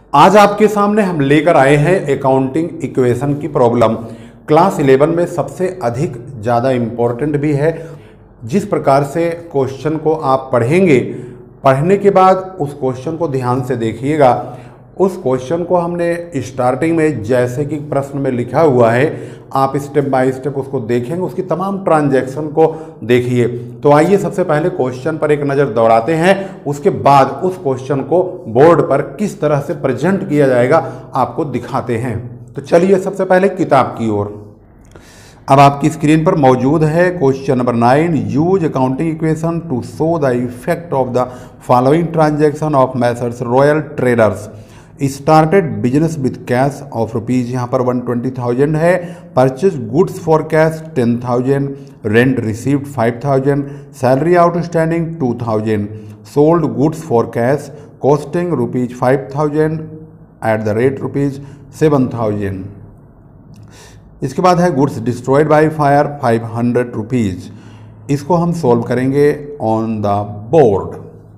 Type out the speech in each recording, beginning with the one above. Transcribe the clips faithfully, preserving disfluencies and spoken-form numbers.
आज आपके सामने हम लेकर आए हैं अकाउंटिंग इक्वेशन की प्रॉब्लम। क्लास इलेवन में सबसे अधिक ज़्यादा इम्पोर्टेंट भी है। जिस प्रकार से क्वेश्चन को आप पढ़ेंगे, पढ़ने के बाद उस क्वेश्चन को ध्यान से देखिएगा। उस क्वेश्चन को हमने स्टार्टिंग में जैसे कि प्रश्न में लिखा हुआ है, आप स्टेप बाय स्टेप उसको देखेंगे, उसकी तमाम ट्रांजैक्शन को देखिए। तो आइए सबसे पहले क्वेश्चन पर एक नज़र दौड़ाते हैं, उसके बाद उस क्वेश्चन को बोर्ड पर किस तरह से प्रेजेंट किया जाएगा आपको दिखाते हैं। तो चलिए सबसे पहले किताब की ओर। अब आपकी स्क्रीन पर मौजूद है question number nine. Use accounting equation to show the effect of the following transaction of Messrs royal traders. Started business with cash of rupees, यहाँ पर वन ट्वेंटी थाउजेंड है। Purchase goods for cash ten thousand, rent received five thousand, salary outstanding two thousand, sold goods for cash costing rupees five thousand at the rate rupees seven thousand. इसके बाद है goods destroyed by fire five hundred rupees. इसको हम solve करेंगे on the board.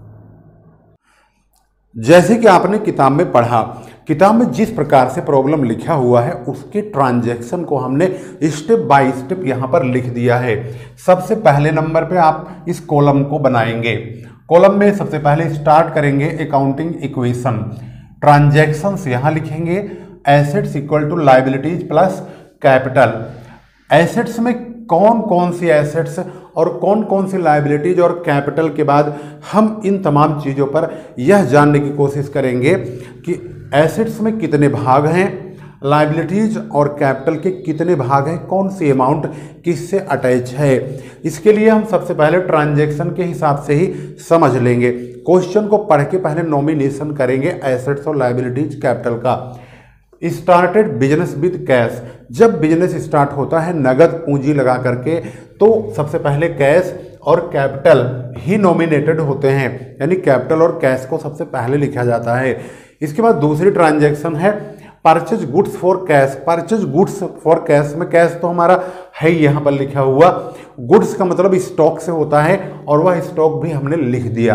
जैसे कि आपने किताब में पढ़ा, किताब में जिस प्रकार से प्रॉब्लम लिखा हुआ है उसके ट्रांजैक्शन को हमने स्टेप बाय स्टेप यहाँ पर लिख दिया है। सबसे पहले नंबर पे आप इस कॉलम को बनाएंगे। कॉलम में सबसे पहले स्टार्ट करेंगे अकाउंटिंग इक्वेशन। ट्रांजैक्शंस यहाँ लिखेंगे, assets equal to liabilities plus capital. Assets में कौन कौन सी एसेट्स और कौन कौन सी लायबिलिटीज और कैपिटल के बाद हम इन तमाम चीज़ों पर यह जानने की कोशिश करेंगे कि एसेट्स में कितने भाग हैं, लायबिलिटीज और कैपिटल के कितने भाग हैं, कौन सी अमाउंट किससे अटैच है। इसके लिए हम सबसे पहले ट्रांजैक्शन के हिसाब से ही समझ लेंगे। क्वेश्चन को पढ़ के पहले नॉमिनेशन करेंगे एसेट्स और लायबिलिटीज कैपिटल का। स्टार्टेड बिजनेस विद कैश, जब बिजनेस स्टार्ट होता है नगद पूंजी लगा करके, तो सबसे पहले कैश और कैपिटल ही नॉमिनेटेड होते हैं, यानी कैपिटल और कैश को सबसे पहले लिखा जाता है। इसके बाद दूसरी ट्रांजैक्शन है purchase goods for cash. Purchase goods for cash में कैश तो हमारा है यहाँ पर लिखा हुआ, गुड्स का मतलब स्टॉक से होता है और वह स्टॉक भी हमने लिख दिया।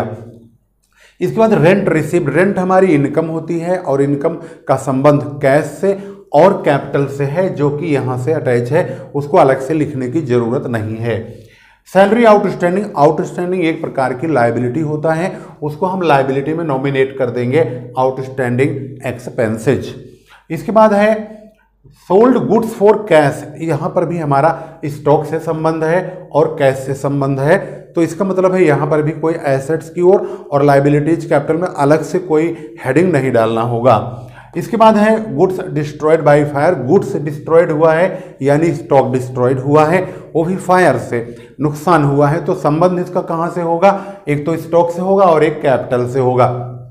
इसके बाद रेंट रिसीव्ड, रेंट हमारी इनकम होती है और इनकम का संबंध कैश से और कैपिटल से है जो कि यहाँ से अटैच है, उसको अलग से लिखने की जरूरत नहीं है। सैलरी आउटस्टैंडिंग, आउटस्टैंडिंग एक प्रकार की लायबिलिटी होता है, उसको हम लायबिलिटी में नॉमिनेट कर देंगे आउटस्टैंडिंग एक्सपेंसेज। इसके बाद है सोल्ड गुड्स फॉर कैश, यहाँ पर भी हमारा स्टॉक से संबंध है और कैश से संबंध है, तो इसका मतलब है यहाँ पर भी कोई एसेट्स की ओर और लायबिलिटीज कैपिटल में अलग से कोई हेडिंग नहीं डालना होगा। इसके बाद है goods destroyed by fire, goods destroyed हुआ है यानी स्टॉक डिस्ट्रॉयड हुआ है, वो भी फायर से नुकसान हुआ है, तो संबंध इसका कहाँ से होगा, एक तो स्टॉक से होगा और एक कैपिटल से होगा।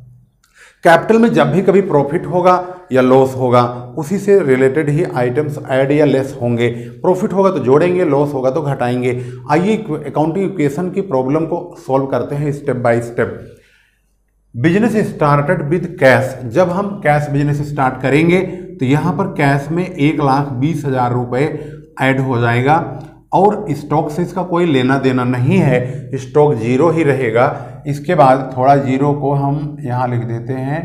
कैपिटल में जब भी कभी प्रॉफिट होगा या लॉस होगा, उसी से रिलेटेड ही आइटम्स ऐड या लेस होंगे। प्रॉफिट होगा तो जोड़ेंगे, लॉस होगा तो घटाएंगे। आइए अकाउंटिंग इक्वेशन की प्रॉब्लम को सॉल्व करते हैं step by step. Business started with cash, जब हम कैश बिजनेस स्टार्ट करेंगे तो यहाँ पर कैश में एक लाख बीस हजार रुपये ऐड हो जाएगा और स्टॉक से इसका कोई लेना देना नहीं है, स्टॉक जीरो ही रहेगा। इसके बाद थोड़ा जीरो को हम यहाँ लिख देते हैं।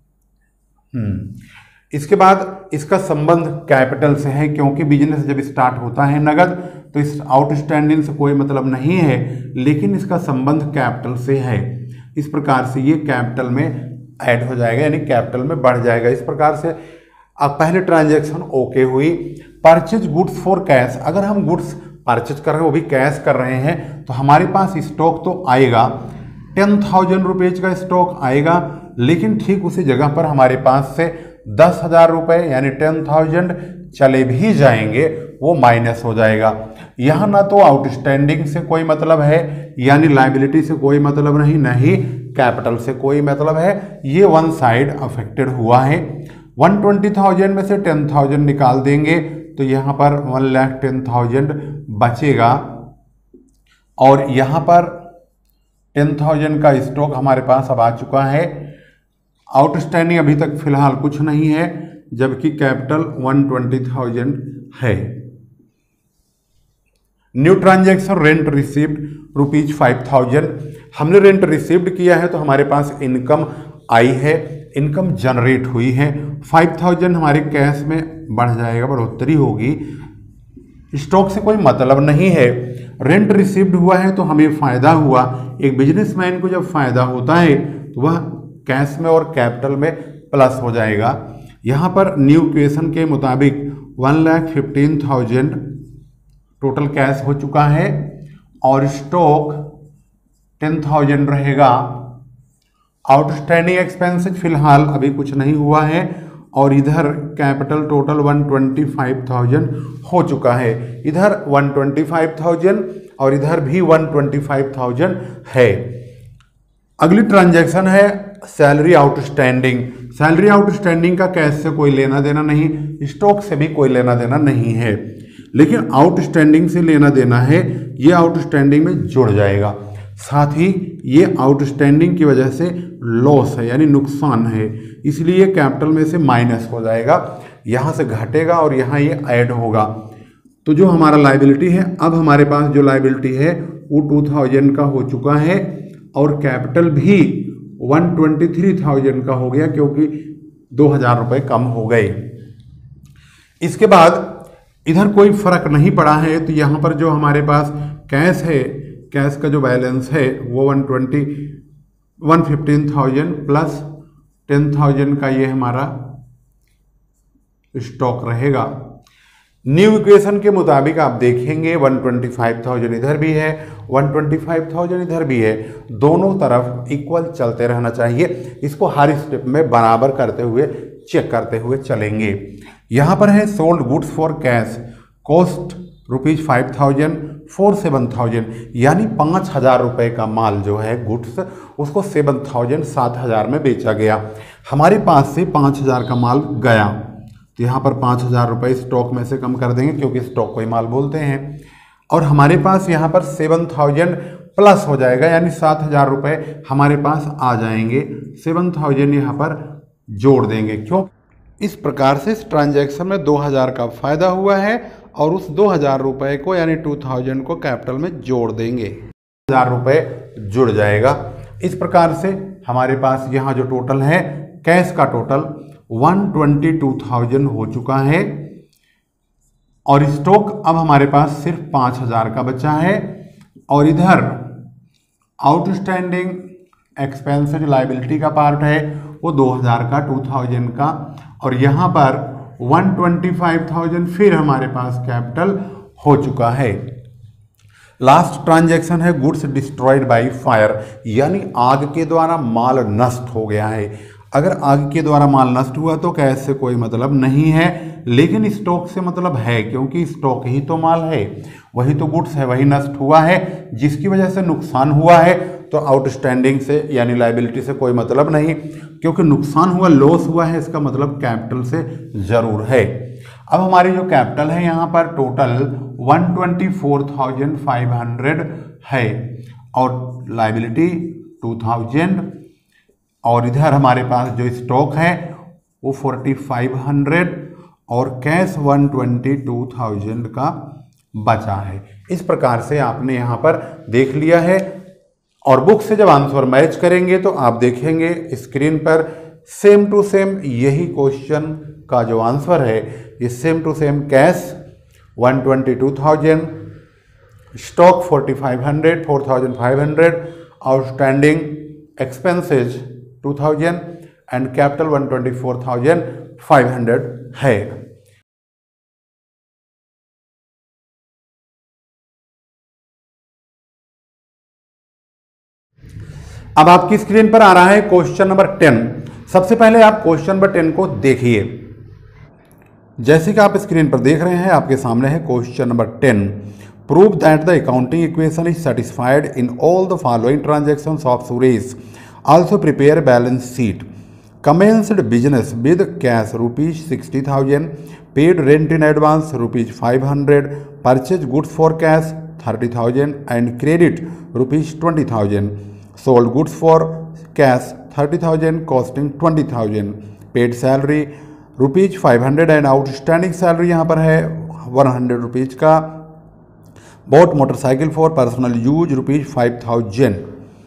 हम्म इसके बाद इसका संबंध कैपिटल से है, क्योंकि बिजनेस जब स्टार्ट होता है नगद तो इस आउटस्टैंडिंग से कोई मतलब नहीं है, लेकिन इसका संबंध कैपिटल से है। इस प्रकार से ये कैपिटल में ऐड हो जाएगा, यानी कैपिटल में बढ़ जाएगा। इस प्रकार से अब पहले ट्रांजैक्शन ओके हुई। परचेज गुड्स फॉर कैश, अगर हम गुड्स परचेज कर रहे हैं वो भी कैश कर रहे हैं तो हमारे पास स्टॉक तो आएगा, टेन थाउजेंड रुपीज का स्टॉक आएगा, लेकिन ठीक उसी जगह पर हमारे पास से दस हजार रुपये यानी टेन थाउजेंड चले भी जाएंगे, वो माइनस हो जाएगा। यहाँ ना तो आउटस्टैंडिंग से कोई मतलब है यानी लायबिलिटी से कोई मतलब नहीं, ना ही कैपिटल से कोई मतलब है, ये वन साइड अफेक्टेड हुआ है। वन ट्वेंटी थाउजेंड में से टेन थाउजेंड निकाल देंगे तो यहाँ पर वन लाख टेन थाउजेंड बचेगा और यहाँ पर टेन थाउजेंड का स्टॉक हमारे पास अब आ चुका है। आउटस्टैंडिंग अभी तक फिलहाल कुछ नहीं है, जबकि कैपिटल वन ट्वेंटी थाउजेंड है। New transaction rent received rupees five thousand, हमने रेंट रिसीव्ड किया है तो हमारे पास इनकम आई है, इनकम जनरेट हुई है। फाइव थाउजेंड हमारे कैश में बढ़ जाएगा, बढ़ोतरी होगी। स्टॉक से कोई मतलब नहीं है। रेंट रिसीव्ड हुआ है तो हमें फ़ायदा हुआ। एक बिजनेसमैन को जब फ़ायदा होता है तो वह कैश में और कैपिटल में प्लस हो जाएगा। यहाँ पर न्यू इक्वेशन के मुताबिक one lakh fifteen thousand total cash हो चुका है और स्टॉक टेन थाउजेंड रहेगा। आउटस्टैंडिंग एक्सपेंसेस फिलहाल अभी कुछ नहीं हुआ है और इधर capital total one twenty five thousand हो चुका है। इधर वन ट्वेंटी फाइव थाउजेंड और इधर भी वन ट्वेंटी फाइव थाउजेंड है। अगली ट्रांजैक्शन है सैलरी आउटस्टैंडिंग। सैलरी आउटस्टैंडिंग का कैश से कोई लेना देना नहीं, स्टॉक से भी कोई लेना देना नहीं है, लेकिन आउटस्टैंडिंग से लेना देना है। ये आउटस्टैंडिंग में जुड़ जाएगा। साथ ही ये आउटस्टैंडिंग की वजह से लॉस है यानी नुकसान है, इसलिए कैपिटल में से माइनस हो जाएगा, यहाँ से घटेगा और यहाँ ये ऐड होगा। तो जो हमारा लायबिलिटी है, अब हमारे पास जो लायबिलिटी है वो टू थाउजेंड का हो चुका है और कैपिटल भी वन ट्वेंटी थ्री थाउजेंड का हो गया क्योंकि दो हज़ार रुपये कम हो गए। इसके बाद इधर कोई फर्क नहीं पड़ा है तो यहाँ पर जो हमारे पास कैश है, कैश का जो बैलेंस है वो one twenty one fifteen thousand plus ten thousand का ये हमारा स्टॉक रहेगा। न्यू इक्वेशन के मुताबिक आप देखेंगे वन ट्वेंटी फाइव थाउजेंड इधर भी है, वन ट्वेंटी फाइव थाउजेंड इधर भी है, दोनों तरफ इक्वल चलते रहना चाहिए। इसको हर स्टेप में बराबर करते हुए चेक करते हुए चलेंगे। यहाँ पर है sold goods for cash, cost rupees five thousand four seven thousand, यानी पाँच हज़ार रुपये का माल जो है गुड्स उसको सेवन थाउजेंड सात हज़ार में बेचा गया। हमारे पास से पाँच हज़ार का माल गया तो यहाँ पर पाँच हज़ार रुपये स्टॉक में से कम कर देंगे क्योंकि स्टॉक को ही माल बोलते हैं, और हमारे पास यहाँ पर सेवन थाउजेंड प्लस हो जाएगा यानी सात हज़ार रुपये हमारे पास आ जाएंगे। सेवन थाउजेंड यहाँ पर जोड़ देंगे। क्यों? इस प्रकार से इस ट्रांजैक्शन में दो हज़ार का फ़ायदा हुआ है और उस दो हज़ार रुपये को यानी टू थाउजेंड को कैपिटल में जोड़ देंगे, हज़ार रुपये जुड़ जाएगा। इस प्रकार से हमारे पास यहाँ जो टोटल है कैश का total one twenty two thousand हो चुका है और स्टॉक अब हमारे पास सिर्फ पाँच हज़ार का बचा है और इधर आउटस्टैंडिंग एक्सपेंस जो लायबिलिटी का पार्ट है वो दो हज़ार का, टू थाउजेंड का, और यहाँ पर वन ट्वेंटी फाइव थाउजेंड फिर हमारे पास कैपिटल हो चुका है। लास्ट ट्रांजैक्शन है गुड्स डिस्ट्रॉयड बाय फायर, यानी आग के द्वारा माल नष्ट हो गया है। अगर आग के द्वारा माल नष्ट हुआ तो कैश से कोई मतलब नहीं है, लेकिन स्टॉक से मतलब है क्योंकि स्टॉक ही तो माल है, वही तो गुड्स है, वही नष्ट हुआ है जिसकी वजह से नुकसान हुआ है। तो आउटस्टैंडिंग से यानी लायबिलिटी से कोई मतलब नहीं, क्योंकि नुकसान हुआ, लॉस हुआ है, इसका मतलब कैपिटल से ज़रूर है। अब हमारी जो कैपिटल है यहाँ पर total one twenty four thousand five hundred है और लायबिलिटी टू थाउजेंड, और इधर हमारे पास जो स्टॉक है वो फोर्टी फाइव हंड्रेड और cash one twenty two thousand का बचा है। इस प्रकार से आपने यहाँ पर देख लिया है और बुक से जब आंसर मैच करेंगे तो आप देखेंगे स्क्रीन पर सेम टू सेम यही क्वेश्चन का जो आंसर है ये same to same cash one twenty two thousand, stock forty five hundred, four thousand five hundred, outstanding expenses two thousand and capital one twenty four thousand five hundred है। अब आपकी screen पर आ रहा है क्वेश्चन नंबर टेन। सबसे पहले आप question number ten को देखिए। जैसे कि आप स्क्रीन पर देख रहे हैं आपके सामने है question number ten. Prove that the accounting equation is satisfied in all the following transactions of Suresh. Also prepare balance sheet. Commenced business with cash rupees sixty thousand, paid rent in advance rupees five hundred, purchased goods for cash thirty thousand and credit rupees twenty thousand, sold goods for cash thirty thousand costing twenty thousand, paid salary rupees five hundred and outstanding salary यहाँ पर है one hundred rupees का, bought motorcycle for personal use rupees five thousand,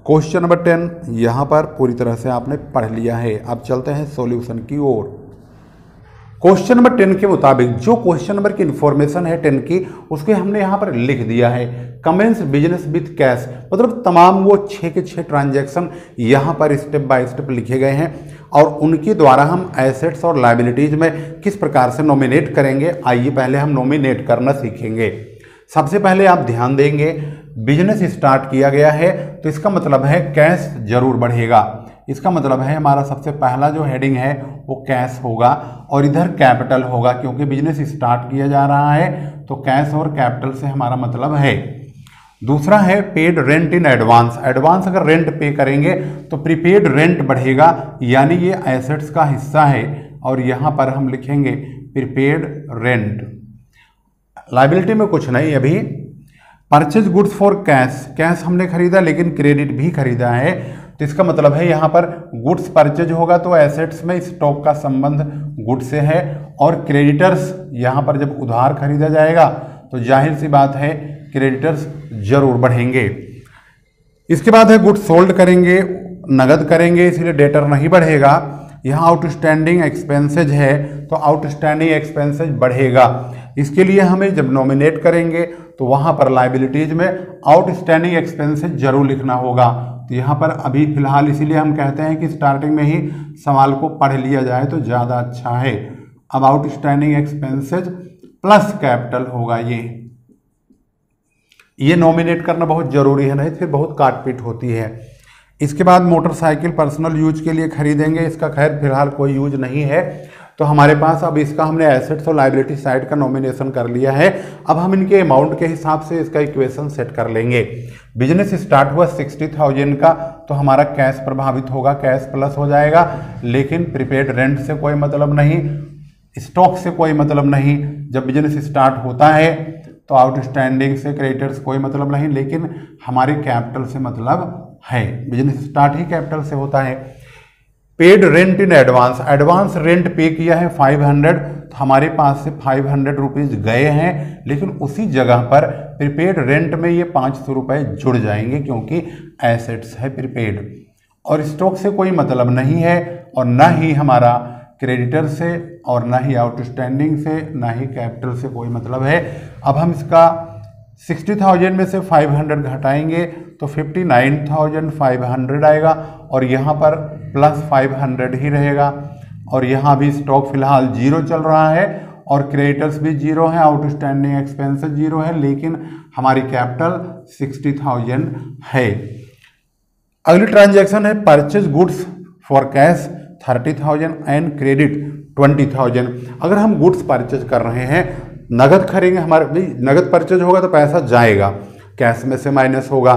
question number ten यहाँ पर पूरी तरह से आपने पढ़ लिया है। अब चलते हैं सॉल्यूशन की ओर। क्वेश्चन नंबर टेन के मुताबिक जो क्वेश्चन नंबर की इंफॉर्मेशन है टेन की, उसके हमने यहाँ पर लिख दिया है कमेंस बिजनेस विथ कैश, मतलब तमाम वो छः के छः ट्रांजैक्शन यहाँ पर स्टेप बाय स्टेप लिखे गए हैं और उनके द्वारा हम एसेट्स और लायबिलिटीज में किस प्रकार से नॉमिनेट करेंगे। आइए पहले हम नॉमिनेट करना सीखेंगे। सबसे पहले आप ध्यान देंगे बिजनेस स्टार्ट किया गया है तो इसका मतलब है कैश जरूर बढ़ेगा। इसका मतलब है हमारा सबसे पहला जो हेडिंग है वो कैश होगा और इधर कैपिटल होगा, क्योंकि बिजनेस स्टार्ट किया जा रहा है तो कैश और कैपिटल से हमारा मतलब है। दूसरा है paid rent in advance. Advance अगर रेंट पे करेंगे तो प्रीपेड रेंट बढ़ेगा, यानी ये एसेट्स का हिस्सा है और यहाँ पर हम लिखेंगे प्रीपेड रेंट। लायबिलिटी में कुछ नहीं अभी। Purchase goods for cash, cash हमने खरीदा लेकिन क्रेडिट भी खरीदा है तो इसका मतलब है यहाँ पर गुड्स परचेज होगा तो एसेट्स में स्टॉक का संबंध गुड्स से है और क्रेडिटर्स यहाँ पर जब उधार खरीदा जाएगा तो जाहिर सी बात है क्रेडिटर्स जरूर बढ़ेंगे। इसके बाद है गुड्स सोल्ड करेंगे, नगद करेंगे इसलिए डेटर नहीं बढ़ेगा। यहाँ आउटस्टैंडिंग एक्सपेंसेज है तो आउटस्टैंडिंग एक्सपेंसेज बढ़ेगा। इसके लिए हमें जब नॉमिनेट करेंगे तो वहाँ पर लायबिलिटीज में आउटस्टैंडिंग एक्सपेंसेज जरूर लिखना होगा। तो यहाँ पर अभी फिलहाल इसीलिए हम कहते हैं कि स्टार्टिंग में ही सवाल को पढ़ लिया जाए तो ज़्यादा अच्छा है। अब आउटस्टैंडिंग एक्सपेंसेज प्लस कैपिटल होगा। ये ये नॉमिनेट करना बहुत जरूरी है, नहीं फिर बहुत काटपीट होती है। इसके बाद मोटरसाइकिल पर्सनल यूज के लिए खरीदेंगे, इसका खैर फिलहाल कोई यूज नहीं है तो हमारे पास अब इसका हमने एसेट्स और लायबिलिटी साइड का नॉमिनेशन कर लिया है। अब हम इनके अमाउंट के हिसाब से इसका इक्वेशन सेट कर लेंगे। बिजनेस स्टार्ट हुआ सिक्सटी थाउजेंड का तो हमारा कैश प्रभावित होगा, कैश प्लस हो जाएगा, लेकिन प्रीपेड रेंट से कोई मतलब नहीं, स्टॉक से कोई मतलब नहीं। जब बिजनेस स्टार्ट होता है तो आउटस्टैंडिंग से क्रेडिटर्स कोई मतलब नहीं, लेकिन हमारे कैपिटल से मतलब है। बिजनेस स्टार्ट ही कैपिटल से होता है। Paid rent in advance, advance rent pay किया है फाइव हंड्रेड तो हमारे पास से फाइव हंड्रेड रुपीज़ गए हैं, लेकिन उसी जगह पर प्रीपेड रेंट में ये पाँच सौ रुपये जुड़ जाएंगे क्योंकि एसेट्स है प्रीपेड। और स्टॉक से कोई मतलब नहीं है और ना ही हमारा क्रेडिटर से और ना ही आउटस्टैंडिंग से ना ही कैपिटल से कोई मतलब है। अब हम इसका सिक्सटी थाउजेंड में से फाइव हंड्रेड घटाएंगे तो fifty nine thousand five hundred आएगा और यहाँ पर प्लस फाइव हंड्रेड ही रहेगा और यहाँ भी स्टॉक फिलहाल जीरो चल रहा है और क्रेडिटर्स भी जीरो है, आउटस्टैंडिंग एक्सपेंसेस जीरो है, लेकिन हमारी कैपिटल सिक्सटी थाउजेंड है। अगली ट्रांजैक्शन है purchase goods for cash thirty thousand and credit twenty thousand. अगर हम गुड्स परचेज कर रहे हैं, नगद खरीदेंगे, हमारे भाई नगद परचेज होगा तो पैसा जाएगा, कैश में से माइनस होगा,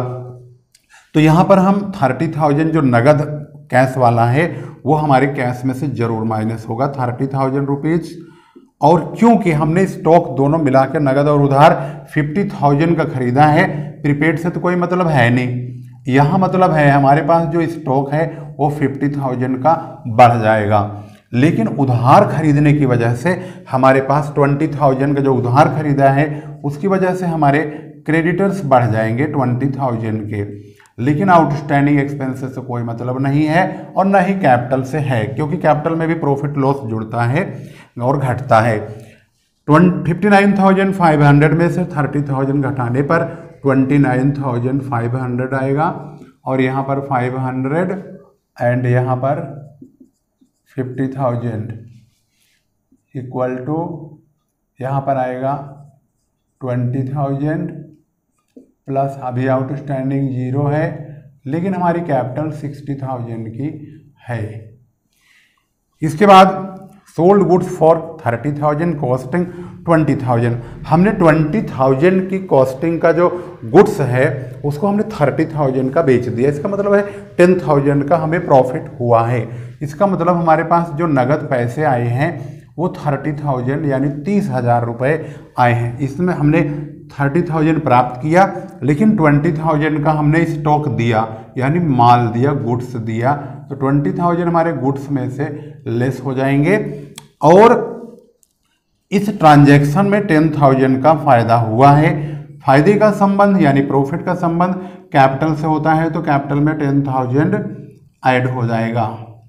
तो यहाँ पर हम थर्टी थाउजेंड जो नगद कैश वाला है वो हमारे कैश में से जरूर माइनस होगा थर्टी थाउजेंड रुपीज़। और क्योंकि हमने स्टॉक दोनों मिला के नगद और उधार फिफ्टी थाउजेंड का खरीदा है, प्रीपेड से तो कोई मतलब है नहीं, यहाँ मतलब है हमारे पास जो स्टॉक है वो फिफ्टी थाउजेंड का बढ़ जाएगा, लेकिन उधार खरीदने की वजह से हमारे पास ट्वेंटी थाउजेंड का जो उधार खरीदा है उसकी वजह से हमारे क्रेडिटर्स बढ़ जाएंगे ट्वेंटी थाउजेंड के, लेकिन आउटस्टैंडिंग एक्सपेंसेस से कोई मतलब नहीं है और ना ही कैपिटल से है, क्योंकि कैपिटल में भी प्रॉफिट लॉस जुड़ता है और घटता है। Fifty nine thousand five hundred में से थर्टी थाउजेंड घटाने पर twenty nine thousand five hundred आएगा और यहाँ पर फाइव हंड्रेड एंड यहाँ पर फिफ्टी थाउजेंड इक्वल टू यहाँ पर आएगा ट्वेंटी थाउजेंड प्लस अभी आउटस्टैंडिंग जीरो है, लेकिन हमारी कैपिटल सिक्सटी थाउजेंड की है। इसके बाद sold goods for thirty thousand costing twenty thousand. हमने ट्वेंटी थाउजेंड की कॉस्टिंग का जो गुड्स है उसको हमने थर्टी थाउजेंड का बेच दिया, इसका मतलब है टेन थाउजेंड का हमें प्रॉफिट हुआ है। इसका मतलब हमारे पास जो नगद पैसे आए हैं वो थर्टी थाउजेंड यानी तीस हज़ार रुपये आए हैं। इसमें हमने थर्टी थाउजेंड प्राप्त किया, लेकिन ट्वेंटी थाउजेंड का हमने स्टॉक दिया यानी माल दिया, गुड्स दिया, तो ट्वेंटी थाउजेंड हमारे गुड्स में से लेस हो जाएंगे और इस ट्रांजैक्शन में टेन थाउजेंड का फायदा हुआ है। फायदे का संबंध यानी प्रॉफिट का संबंध कैपिटल से होता है, तो कैपिटल में टेन थाउजेंड ऐड हो जाएगा।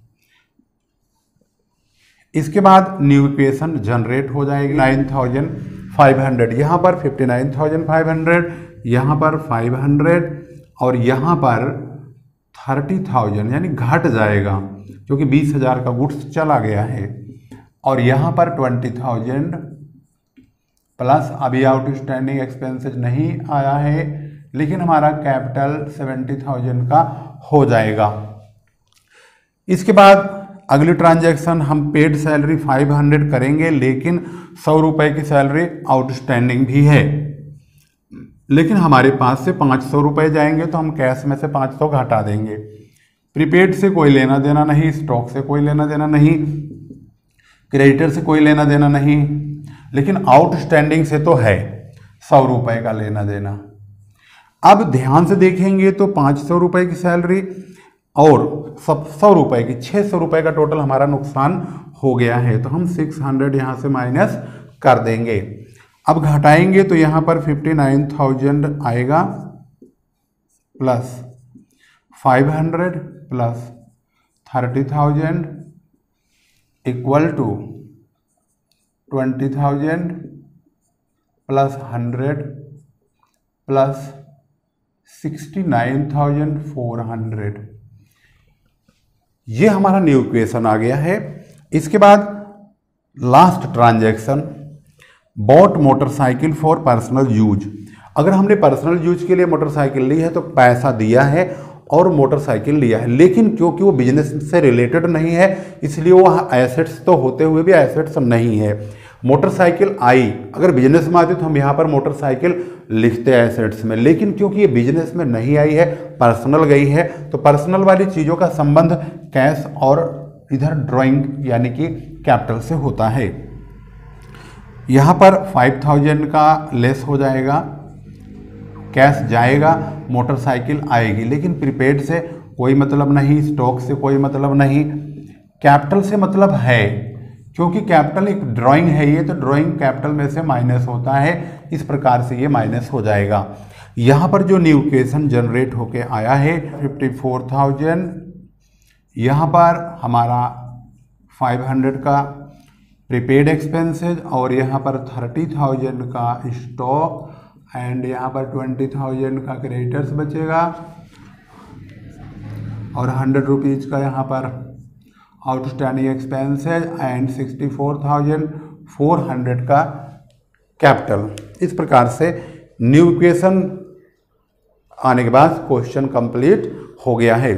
इसके बाद न्यू इक्वेशन जनरेट हो जाएगी नाइन थाउजेंड फाइव हंड्रेड, यहाँ पर fifty nine thousand five hundred, यहाँ पर फाइव हंड्रेड और यहाँ पर थर्टी थाउजेंड यानी घट जाएगा क्योंकि बीस हजार का गुड्स चला गया है। और यहाँ पर ट्वेंटी थाउजेंड प्लस अभी आउटस्टैंडिंग एक्सपेंसेस नहीं आया है, लेकिन हमारा कैपिटल सेवेंटी थाउजेंड का हो जाएगा। इसके बाद अगली ट्रांजैक्शन हम पेड सैलरी फाइव हंड्रेड करेंगे, लेकिन सौ रुपये की सैलरी आउटस्टैंडिंग भी है, लेकिन हमारे पास से पाँच सौ रुपये जाएंगे तो हम कैश में से पाँच सौ घटा देंगे। प्रीपेड से कोई लेना देना नहीं, स्टॉक से कोई लेना देना नहीं, क्रेडिटर से कोई लेना देना नहीं, लेकिन आउटस्टैंडिंग से तो है सौ रुपये का लेना देना। अब ध्यान से देखेंगे तो पाँच सौ रुपये की सैलरी और सब सौ रुपये की छः सौ रुपये का टोटल हमारा नुकसान हो गया है, तो हम सिक्स हंड्रेड यहाँ से माइनस कर देंगे। अब घटाएंगे तो यहाँ पर फिफ्टी नाइन थाउजेंड आएगा plus five hundred plus thirty thousand equal to twenty thousand plus hundred plus sixty nine thousand four hundred. ये हमारा न्यू इक्वेशन आ गया है। इसके बाद last transaction bought motorcycle for personal use. अगर हमने पर्सनल यूज के लिए मोटरसाइकिल ली है तो पैसा दिया है और मोटरसाइकिल लिया है, लेकिन क्योंकि वो बिजनेस से रिलेटेड नहीं है इसलिए वो एसेट्स तो होते हुए भी एसेट्स नहीं है। मोटरसाइकिल आई, अगर बिजनेस में आती तो हम यहाँ पर मोटरसाइकिल लिखते हैं एसेट्स में, लेकिन क्योंकि ये बिजनेस में नहीं आई है, पर्सनल गई है, तो पर्सनल वाली चीज़ों का संबंध कैश और इधर ड्राइंग यानी कि कैपिटल से होता है। यहाँ पर फाइव थाउजेंड का लेस हो जाएगा, कैश जाएगा, मोटरसाइकिल आएगी, लेकिन प्रीपेड से कोई मतलब नहीं, स्टॉक से कोई मतलब नहीं, कैपिटल से मतलब है क्योंकि कैपिटल एक ड्राइंग है ये, तो ड्राइंग कैपिटल में से माइनस होता है, इस प्रकार से ये माइनस हो जाएगा। यहाँ पर जो न्यू इक्वेशन जनरेट होके आया है फिफ्टी फोर थाउजेंड, यहाँ पर हमारा फाइव हंड्रेड का प्रीपेड एक्सपेंसेस और यहाँ पर थर्टी थाउजेंड का स्टॉक एंड यहाँ पर ट्वेंटी थाउजेंड का क्रेडिटर्स बचेगा और हंड्रेड रुपीज़ का यहाँ पर outstanding expenses and sixty four thousand four hundred का कैपिटल। इस प्रकार से न्यू इक्वेशन आने के बाद क्वेश्चन कंप्लीट हो गया है।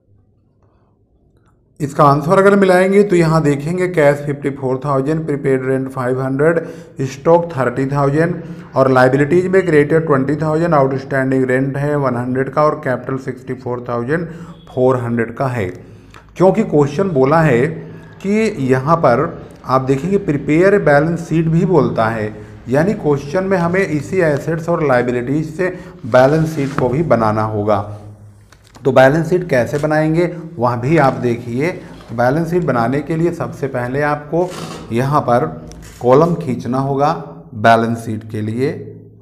इसका आंसर अगर मिलाएंगे तो यहाँ देखेंगे cash fifty four thousand, prepaid rent five hundred, stock thirty thousand और लाइबिलिटीज में creditor twenty thousand, outstanding rent है वन हंड्रेड का और capital sixty four thousand four hundred का है। क्योंकि क्वेश्चन बोला है कि यहाँ पर आप देखेंगे प्रिपेयर बैलेंस शीट भी बोलता है, यानी क्वेश्चन में हमें इसी एसेट्स और लाइबिलिटीज से बैलेंस शीट को भी बनाना होगा। तो बैलेंस शीट कैसे बनाएंगे वह भी आप देखिए। तो बैलेंस शीट बनाने के लिए सबसे पहले आपको यहाँ पर कॉलम खींचना होगा बैलेंस शीट के लिए।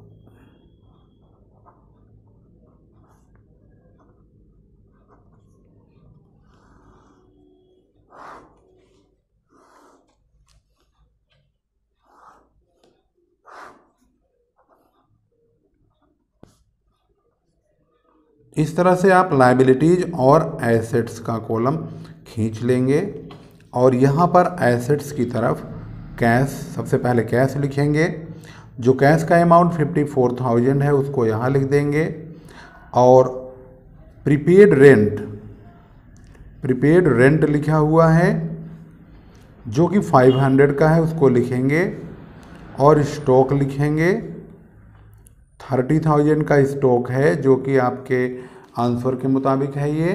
इस तरह से आप लायबिलिटीज और एसेट्स का कॉलम खींच लेंगे और यहाँ पर एसेट्स की तरफ कैश, सबसे पहले कैश लिखेंगे। जो कैश का अमाउंट फिफ्टी फोर थाउजेंड है उसको यहाँ लिख देंगे और प्रीपेड रेंट, प्रीपेड रेंट लिखा हुआ है जो कि फाइव हंड्रेड का है उसको लिखेंगे और स्टॉक लिखेंगे। थर्टी थाउजेंड का स्टॉक है जो कि आपके आंसर के मुताबिक है ये।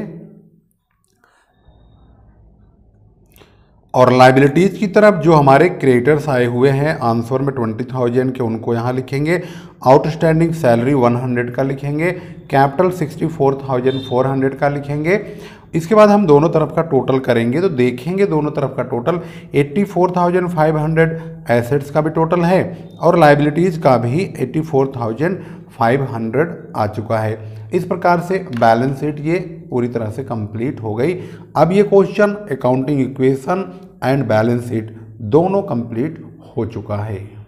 और लाइबिलिटीज की तरफ जो हमारे क्रेडिटर्स आए हुए हैं आंसर में ट्वेंटी थाउजेंड के, उनको यहाँ लिखेंगे। आउटस्टैंडिंग सैलरी वन हंड्रेड का लिखेंगे। Capital sixty four thousand four hundred का लिखेंगे। इसके बाद हम दोनों तरफ का टोटल करेंगे तो देखेंगे दोनों तरफ का total eighty four thousand five hundred assets का भी टोटल है और लाइबिलिटीज़ का भी eighty four thousand five hundred आ चुका है। इस प्रकार से बैलेंस शीट ये पूरी तरह से कंप्लीट हो गई। अब ये question accounting equation and balance sheet दोनों कंप्लीट हो चुका है।